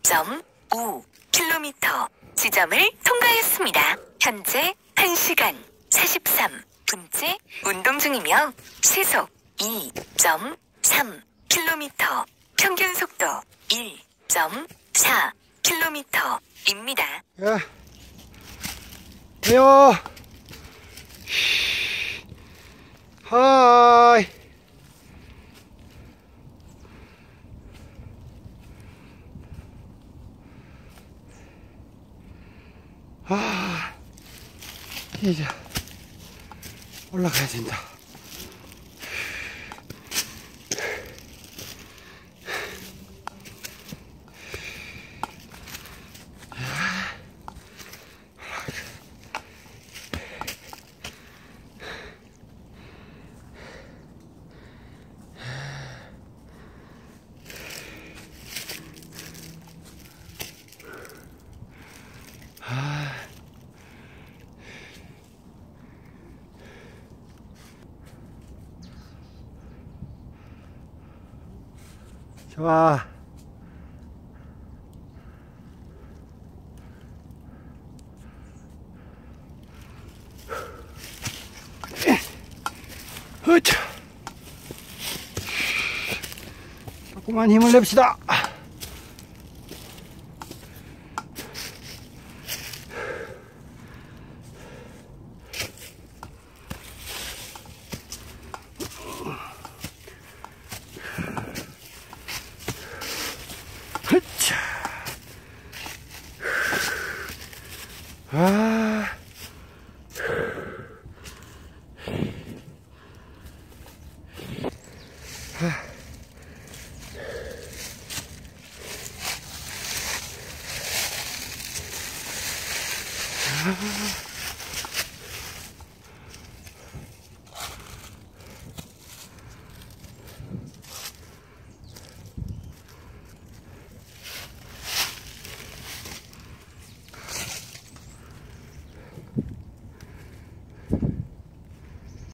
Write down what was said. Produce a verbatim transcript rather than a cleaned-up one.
점 오 킬로미터 지점을 통과했습니다. 현재 한 시간 사십삼 분째 운동 중이며 시속 이 점 삼 킬로미터, 평균 속도 일 점 사 킬로미터입니다. 야, 해요. 하이. 아, 이제 올라가야 된다. 좋아. 으차. 조금만 힘을 냅시다. 흐차. 아. 아.